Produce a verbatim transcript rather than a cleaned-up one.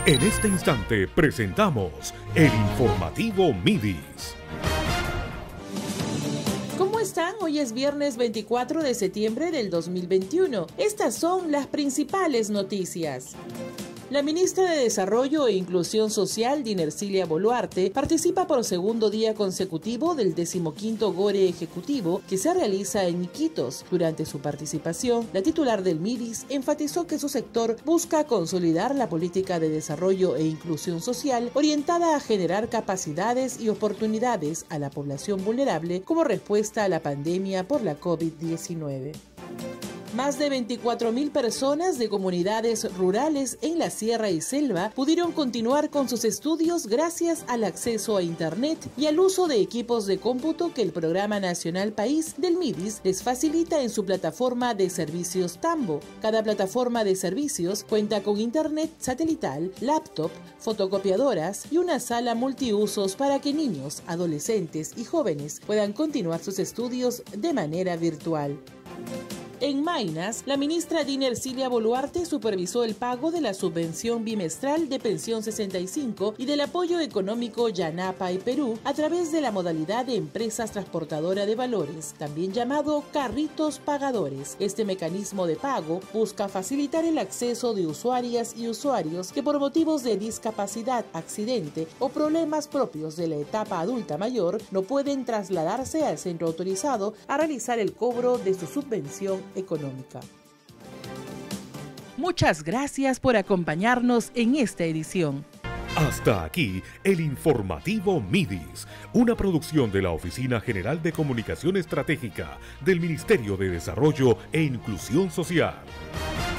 En este instante presentamos el informativo Midis. ¿Cómo están? Hoy es viernes veinticuatro de septiembre del dos mil veintiuno. Estas son las principales noticias. La ministra de Desarrollo e Inclusión Social, Dinercilia Boluarte, participa por segundo día consecutivo del decimoquinto Gore Ejecutivo que se realiza en Iquitos. Durante su participación, la titular del Midis enfatizó que su sector busca consolidar la política de desarrollo e inclusión social orientada a generar capacidades y oportunidades a la población vulnerable como respuesta a la pandemia por la COVID diecinueve. Más de veinticuatro mil personas de comunidades rurales en la Sierra y Selva pudieron continuar con sus estudios gracias al acceso a Internet y al uso de equipos de cómputo que el Programa Nacional País del Midis les facilita en su plataforma de servicios Tambo. Cada plataforma de servicios cuenta con Internet satelital, laptop, fotocopiadoras y una sala multiusos para que niños, adolescentes y jóvenes puedan continuar sus estudios de manera virtual. En Maynas, la ministra Dinercilia Boluarte supervisó el pago de la subvención bimestral de Pensión sesenta y cinco y del apoyo económico Yanapa y Perú a través de la modalidad de empresas transportadora de valores, también llamado carritos pagadores. Este mecanismo de pago busca facilitar el acceso de usuarias y usuarios que por motivos de discapacidad, accidente o problemas propios de la etapa adulta mayor no pueden trasladarse al centro autorizado a realizar el cobro de su subvención económica. Muchas gracias por acompañarnos en esta edición. Hasta aquí el informativo Midis, una producción de la Oficina General de Comunicación Estratégica del Ministerio de Desarrollo e Inclusión Social.